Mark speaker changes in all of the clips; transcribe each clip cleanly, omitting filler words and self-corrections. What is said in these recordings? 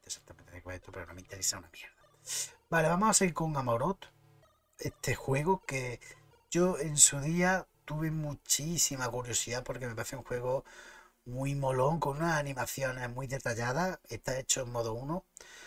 Speaker 1: exactamente de qué va esto, pero no me interesa una mierda. Vale, vamos a seguir con Amarot. Este juego que yo en su día tuve muchísima curiosidad porque me parece un juego muy molón, con unas animaciones muy detalladas. Está hecho en modo uno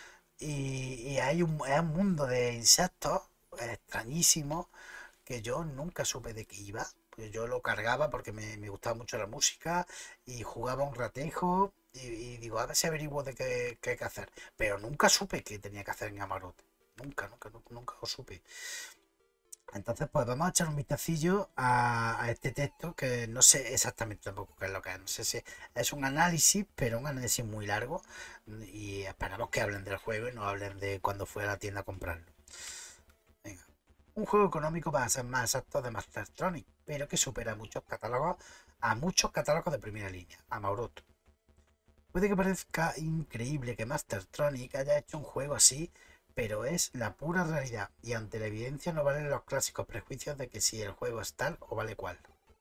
Speaker 1: y es un mundo de insectos extrañísimos que yo nunca supe de qué iba. Pues yo lo cargaba porque me gustaba mucho la música y jugaba un ratejo y digo, a ver si averiguo de qué hay que hacer. Pero nunca supe qué tenía que hacer en Amarot. Nunca lo supe. Entonces, pues vamos a echar un vistacillo a este texto que no sé exactamente tampoco qué es lo que es. No sé si es un análisis, pero un análisis muy largo y esperamos que hablen del juego y no hablen de cuando fue a la tienda a comprarlo. Venga. Un juego económico para ser más exacto de Mastertronic, pero que supera a muchos catálogos de primera línea, a Maurot. Puede que parezca increíble que Mastertronic haya hecho un juego así, pero es la pura realidad, y ante la evidencia no valen los clásicos prejuicios de que si el juego es tal o vale cual.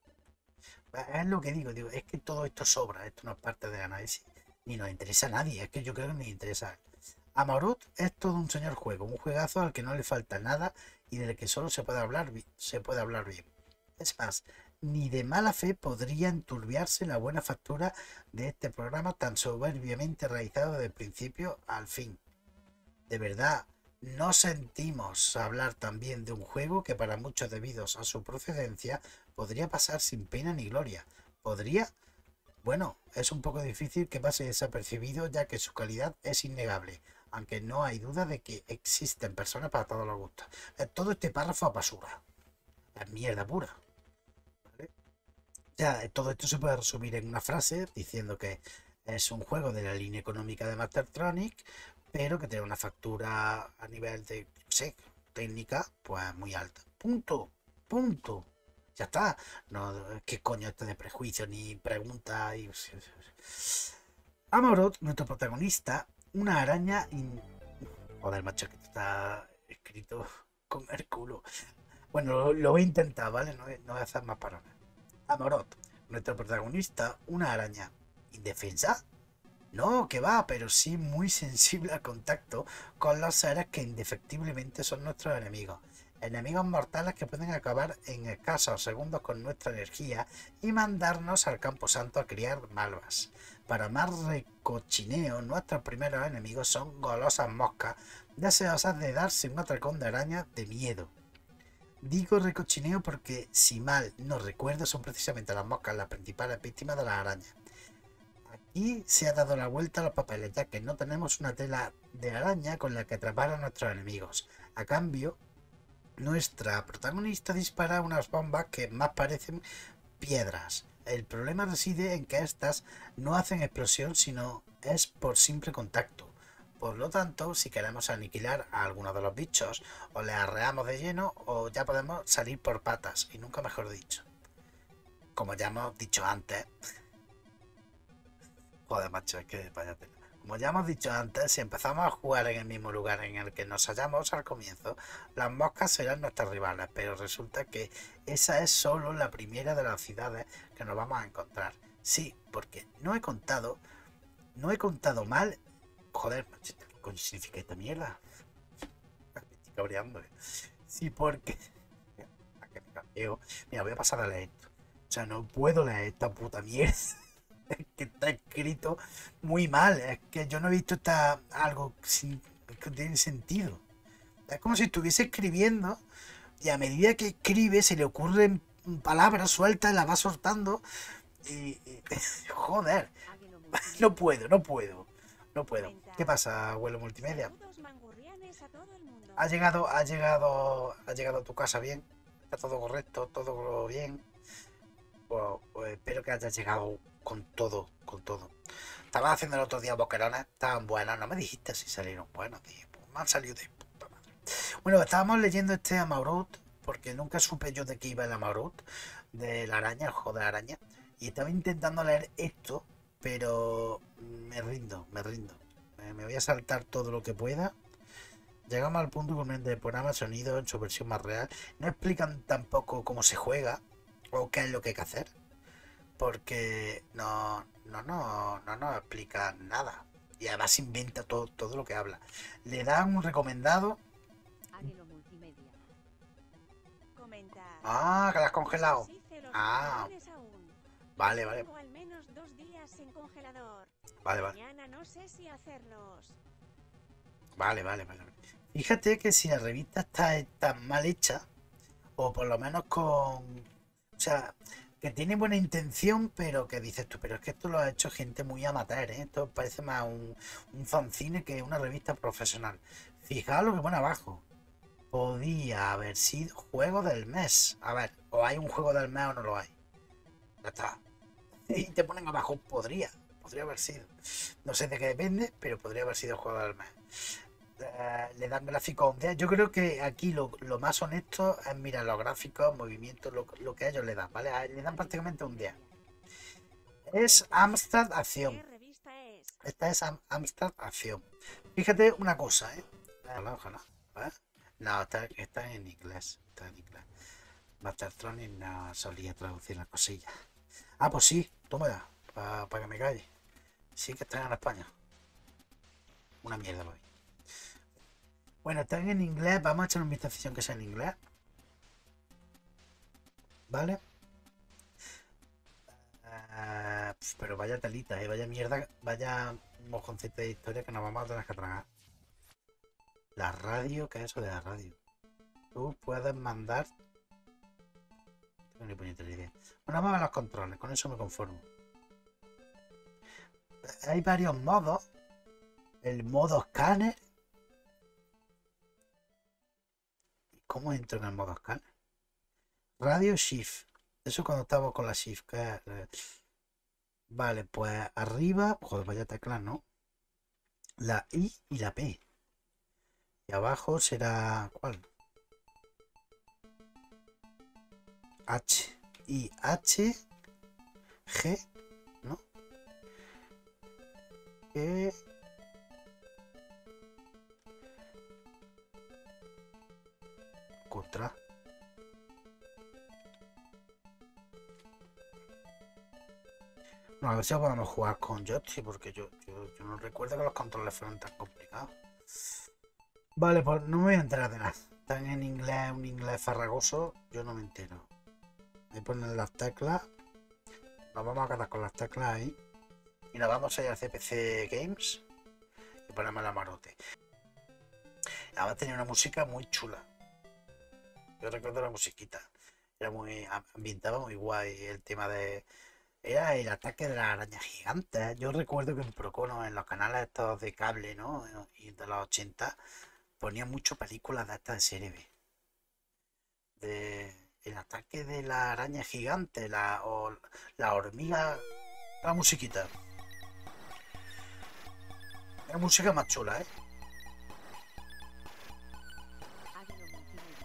Speaker 1: Es lo que digo, es que todo esto sobra, esto no es parte del análisis, ni nos interesa a nadie, es que yo creo que ni interesa. Amarut es todo un señor juego, un juegazo al que no le falta nada y del que solo se puede hablar bien. Es más, ni de mala fe podría enturbiarse la buena factura de este programa tan soberbiamente realizado de principio al fin. De verdad, no sentimos hablar también de un juego que para muchos debidos a su procedencia podría pasar sin pena ni gloria. ¿Podría? Bueno, es un poco difícil que pase desapercibido ya que su calidad es innegable, aunque no hay duda de que existen personas para todos los gustos. Todo este párrafo a basura. Es mierda pura. ¿Vale? Ya, todo esto se puede resumir en una frase diciendo que es un juego de la línea económica de Mastertronic, pero que tiene una factura a nivel de, no sé, técnica, pues muy alta. Punto. Punto. Ya está. No, ¿qué coño esto de prejuicio ni pregunta? Amorot, nuestro protagonista, una araña. Joder, macho, que está escrito con el culo. Bueno, lo voy a intentar, ¿vale? No voy a hacer más parones. Amorot, nuestro protagonista, una araña. ¿Indefensa? No, que va, pero sí muy sensible al contacto con los seres que indefectiblemente son nuestros enemigos. Enemigos mortales que pueden acabar en escasos segundos con nuestra energía y mandarnos al campo santo a criar malvas. Para más recochineo, nuestros primeros enemigos son golosas moscas, deseosas de darse un atracón de araña de miedo. Digo recochineo porque, si mal no recuerdo, son precisamente las moscas las principales víctimas de las arañas. Aquí se ha dado la vuelta a los papeles, ya que no tenemos una tela de araña con la que atrapar a nuestros enemigos. A cambio, nuestra protagonista dispara unas bombas que más parecen piedras. El problema reside en que estas no hacen explosión, sino es por simple contacto. Por lo tanto, si queremos aniquilar a alguno de los bichos, o le arreamos de lleno, o ya podemos salir por patas, y nunca mejor dicho. Como ya hemos dicho antes, joder, macho, es que vaya tela. Como ya hemos dicho antes, si empezamos a jugar en el mismo lugar en el que nos hallamos al comienzo, las moscas serán nuestras rivales, pero resulta que esa es solo la primera de las ciudades que nos vamos a encontrar. Sí, porque no he contado mal. Joder, macho, ¿qué coño significa esta mierda? Me estoy cabreando. Sí, porque... ¿A qué me cabreo? Mira, voy a pasar a leer esto. O sea, no puedo leer esta puta mierda. Que está escrito muy mal. Es que yo no he visto algo que no tiene sentido. Es como si estuviese escribiendo y a medida que escribe se le ocurren palabras sueltas, las va soltando joder, no puedo. ¿Qué pasa, abuelo multimedia? Ha llegado a tu casa bien? ¿Está todo correcto? ¿Todo bien? Pues espero que hayas llegado con todo, con todo. Estaba haciendo el otro día boquerones, estaban buenos, no me dijiste si salieron buenos, tío. Pues me han salido de puta madre. Bueno, estábamos leyendo este Amaurot, porque nunca supe yo de qué iba el Amaurot, de la araña, el juego de la araña, y estaba intentando leer esto, pero me rindo. Me voy a saltar todo lo que pueda. Llegamos al punto con el programa sonido en su versión más real. No explican tampoco cómo se juega o qué es lo que hay que hacer porque no nos explica nada. Y además inventa todo lo que habla. Le dan un recomendado.
Speaker 2: Águilo Multimedia.
Speaker 3: Comentar.
Speaker 1: Ah, que la has
Speaker 3: No
Speaker 1: congelado.
Speaker 3: deshice los
Speaker 1: Ah,
Speaker 3: pantalones aún.
Speaker 1: vale, vale.
Speaker 3: Tengo al menos 2 días en congelador.
Speaker 1: Vale, vale.
Speaker 3: Mañana no sé si hacerlos.
Speaker 1: Vale, vale, vale. Fíjate que si la revista está tan mal hecha, o por lo menos con... O sea, que tiene buena intención, pero que dices tú, pero es que esto lo ha hecho gente muy amateur, ¿eh? Esto parece más un fanzine que una revista profesional. Fijaos lo que pone abajo. Podía haber sido juego del mes. A ver, o hay un juego del mes o no lo hay. Ya está. Y te ponen abajo, podría haber sido. No sé de qué depende, pero podría haber sido juego del mes. Le dan gráficos un 10. Yo creo que aquí lo más honesto es mirar los gráficos, movimientos, lo que ellos le dan, ¿vale? Le dan prácticamente un 10. Es Amstrad Acción.
Speaker 3: ¿Qué revista es?
Speaker 1: Esta es Amstrad Acción. Fíjate una cosa, ¿eh? Ojalá, ojalá. ¿Eh? No, está en inglés. Está en inglés. Mastertronic no solía traducir las cosillas. Ah, pues sí, toma ya, para que me calle. Sí que están en España. Una mierda hoy. Bueno, están en inglés. Vamos a echar un vistazo que sea en inglés. ¿Vale? Pero vaya telita, vaya mierda, vaya mojoncete de historia que nos vamos a tener que tragar. La radio, ¿qué es eso de la radio? Tú puedes mandar... No tengo ni puñetera idea. Bueno, vamos a ver los controles, con eso me conformo. Hay varios modos. El modo escáner. ¿Cómo entro en el modo escáner? Radio Shift. Eso cuando estamos con la Shift. Vale, pues arriba. Joder, vaya tecla, ¿no? La I y la P. Y abajo será... ¿Cuál? H. I, H. G. ¿No? E. Contra. No, a ver si podemos jugar con joystick, porque yo no recuerdo que los controles fueran tan complicados. Vale, pues no me voy a enterar de nada. Están en inglés, un inglés farragoso, yo no me entero. Ahí ponen las teclas. Nos vamos a quedar con las teclas ahí. Y nos vamos a ir a CPC Games. Y ponemos la marote. Además tenía una música muy chula. Yo recuerdo la musiquita. Era muy ambientaba muy guay el tema de... Era el ataque de la araña gigante. Yo recuerdo que en Procono, en los canales estos de cable, ¿no? Y de los 80, ponían mucho películas de estas de serie B. De el ataque de la araña gigante, o la hormiga. La musiquita. La música más chula, ¿eh?
Speaker 2: Águilo Multimedia.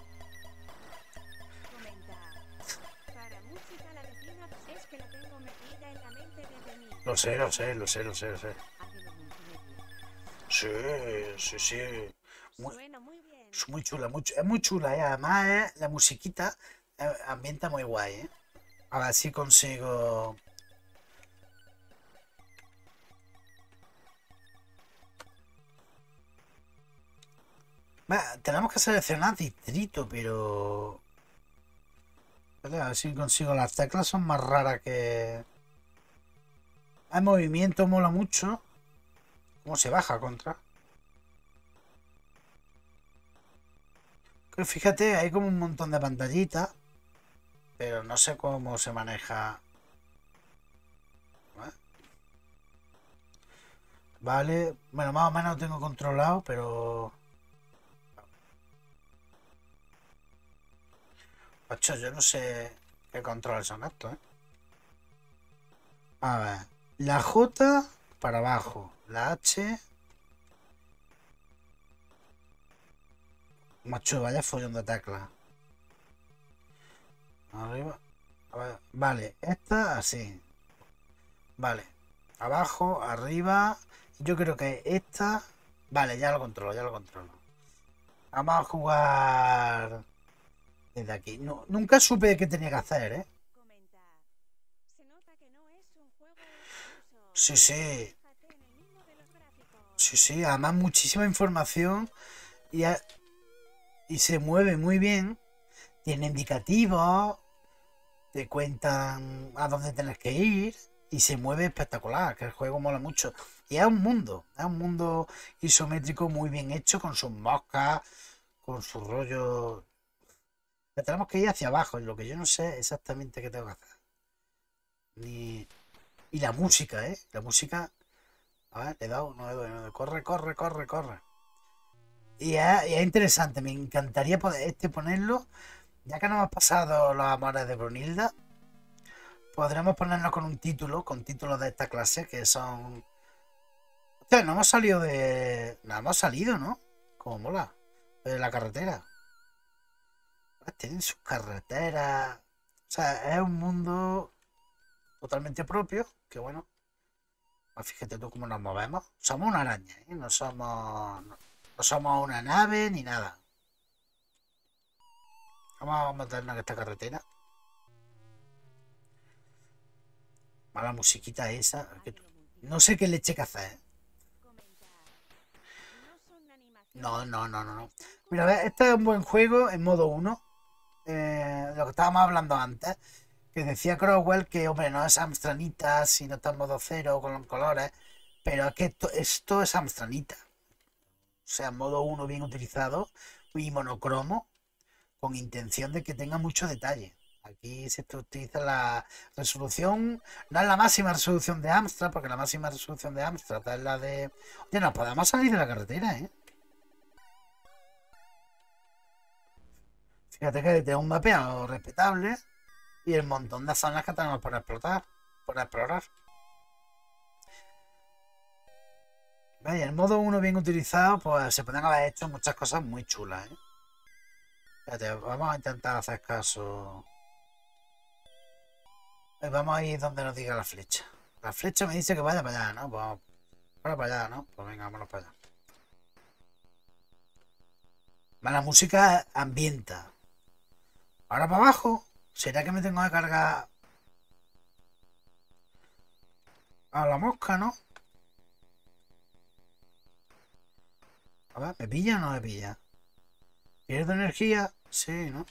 Speaker 3: Comentar. Para música la vecina es que la tengo metida en la mente desde niño.
Speaker 1: Lo sé.
Speaker 2: Águilo Multimedia.
Speaker 1: Sí. Muy,
Speaker 3: Suena muy bien.
Speaker 1: es muy chula, es muy chula, ¿eh? Además, la musiquita ambienta muy guay, ¿eh? A ver si consigo... Tenemos que seleccionar distrito, pero... Vale, a ver si consigo... Las teclas son más raras que... El movimiento mola mucho. ¿Cómo se baja contra? Que fíjate, hay como un montón de pantallitas. Pero no sé cómo se maneja. Vale, bueno, más o menos lo tengo controlado, pero... Macho, yo no sé qué controles son estos, ¿eh? A ver, la J para abajo, la H... Macho, vaya follón de teclas. Arriba. A ver, vale, esta así. Vale, abajo, arriba. Yo creo que esta... Vale, ya lo controlo. Vamos a jugar desde aquí. No, nunca supe qué tenía que hacer, ¿eh?
Speaker 3: Comentar. Se nota que no es un juego en desuso.
Speaker 1: Sí.
Speaker 3: Fíjate en el mismo de los gráficos.
Speaker 1: Sí, sí, además muchísima información y, y se mueve muy bien. Tiene indicativos, te cuentan a dónde tienes que ir y se mueve espectacular, que el juego mola mucho. Y es un mundo isométrico muy bien hecho, con sus moscas, con su rollo. Que tenemos que ir hacia abajo, y lo que yo no sé exactamente qué tengo que hacer. Ni... Y la música, ¿eh? La música. A ver, le he dado, no le doy, no le doy. Corre, corre, corre, corre. Y es interesante, me encantaría poder ponerlo. Ya que no hemos pasado los amores de Brunilda, podremos ponernos con títulos de esta clase que son. Hostia, no hemos salido de. No hemos salido, ¿no? Como mola. De la carretera. Tienen sus carreteras. O sea, es un mundo totalmente propio. Que bueno. Pues fíjate tú cómo nos movemos. Somos una araña, ¿eh? No somos. No somos una nave ni nada. Vamos a meternos en esta carretera. Mala musiquita esa. No sé qué leche que hacer, ¿eh? No, no, no, no, no. Mira, a ver, este es un buen juego en modo 1. Lo que estábamos hablando antes. Que decía Crowell que, hombre, no es Amstranita si no está en modo 0 con los colores. Pero es que esto es Amstranita. O sea, modo 1 bien utilizado y monocromo con intención de que tenga mucho detalle. Aquí se utiliza la resolución, no es la máxima resolución de Amstrad, porque la máxima resolución de Amstrad es la de. Oye, nos podemos salir de la carretera, ¿eh? Fíjate que tenemos un mapeado respetable y el montón de zonas que tenemos por explotar, por explorar. Vaya, el modo 1 bien utilizado, pues se pueden haber hecho muchas cosas muy chulas, ¿eh? Fíjate, vamos a intentar hacer caso. Vamos a ir donde nos diga la flecha. La flecha me dice que vaya para allá, ¿no? Pues vamos para allá, ¿no? Pues venga, vámonos para allá. La música ambienta. Ahora para abajo. ¿Será que me tengo que cargar a la mosca, no? A ver, ¿me pilla o no me pilla? ¿Pierdo energía? Sí, ¿no?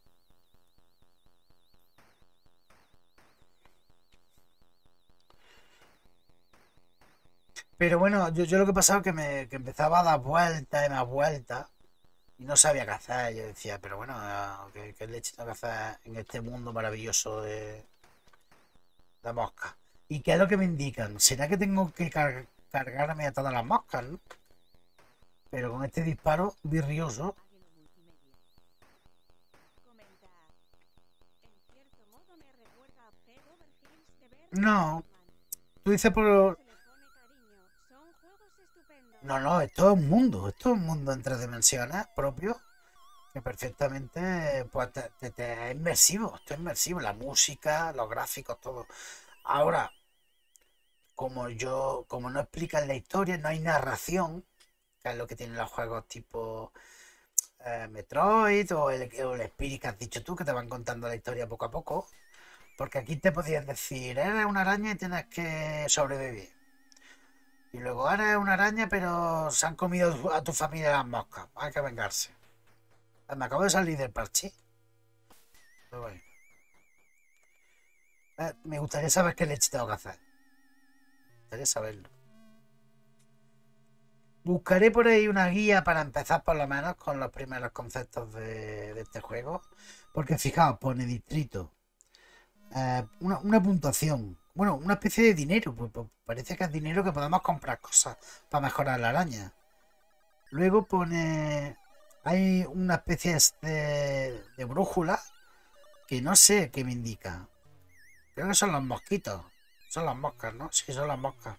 Speaker 1: Pero bueno, yo lo que pasaba es que empezaba a dar vueltas y más vueltas y no sabía qué hacer. Yo decía, pero bueno, ¿qué leche tengo que hacer en este mundo maravilloso de moscas? ¿Y qué es lo que me indican? ¿Será que tengo que cargarme a todas las moscas, no? Pero con este disparo virrioso. No, tú dices por. No, no, esto es un mundo en 3 dimensiones propio que perfectamente pues es inmersivo, esto es inmersivo, la música, los gráficos, todo. Ahora, como no explican la historia, no hay narración, que es lo que tienen los juegos tipo Metroid o el Spirit que has dicho tú, que te van contando la historia poco a poco. Porque aquí te podías decir, eres una araña y tienes que sobrevivir. Y luego eres una araña, pero se han comido a tu familia las moscas. Hay que vengarse. Me acabo de salir del parche. Pero bueno. Me gustaría saber qué leche tengo que hacer. Me gustaría saberlo. Buscaré por ahí una guía para empezar por lo menos con los primeros conceptos de este juego. Porque fijaos, pone distrito. Una puntuación. Bueno, una especie de dinero. Pues parece que es dinero que podemos comprar cosas para mejorar la araña. Luego pone. Hay una especie de brújula que no sé qué me indica. Creo que son los mosquitos. Son las moscas, ¿no? Sí, son las moscas.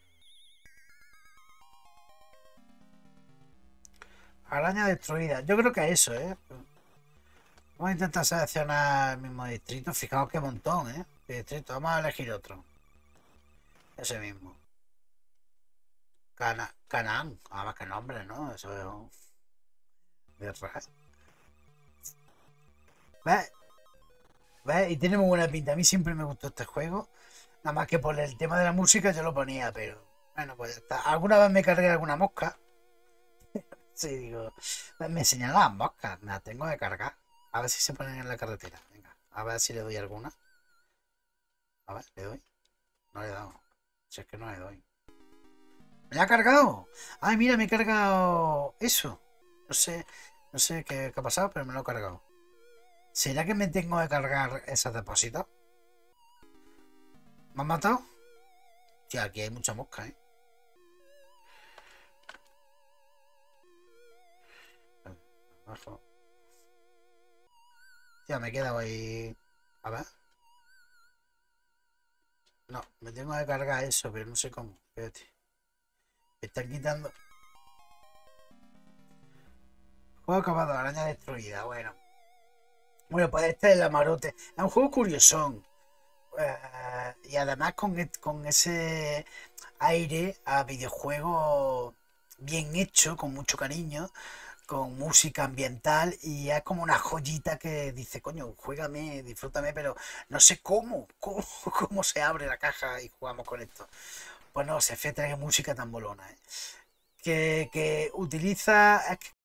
Speaker 1: Araña destruida. Yo creo que eso, ¿eh? Vamos a intentar seleccionar el mismo distrito. Fijaos qué montón, ¿eh? ¿Qué distrito? Vamos a elegir otro. Ese mismo. Canaán. Además, qué nombre, ¿no? Eso es de raro. ¿Ves? ¿Ves? Y tiene muy buena pinta. A mí siempre me gustó este juego. Nada más que por el tema de la música yo lo ponía, pero Bueno, pues ya está. Alguna vez me cargué alguna mosca. Sí, digo, me señalan moscas, me las tengo que cargar. A ver si se ponen en la carretera. Venga, a ver si le doy alguna. A ver, ¿le doy? No le he dado. Si es que no le doy. ¿Me la ha cargado? Ay, mira, me he cargado eso. No sé qué ha pasado, pero me lo he cargado. ¿Será que me tengo que cargar esos depósitos? ¿Me han matado? Tío, aquí hay mucha mosca, ¿eh? Abajo. Tío, me he quedado ahí. A ver. No, me tengo que cargar eso, pero no sé cómo. Espérate. Me están quitando. Juego acabado, araña destruida. Bueno. Bueno, pues este es el Amarote. Es un juego curiosón. Y además con ese aire a videojuego bien hecho, con mucho cariño, con música ambiental y es como una joyita que dice, coño, juégame, disfrútame, pero no sé cómo se abre la caja y jugamos con esto. Pues no, se fe trae música tan bolona, ¿eh? Que utiliza, es que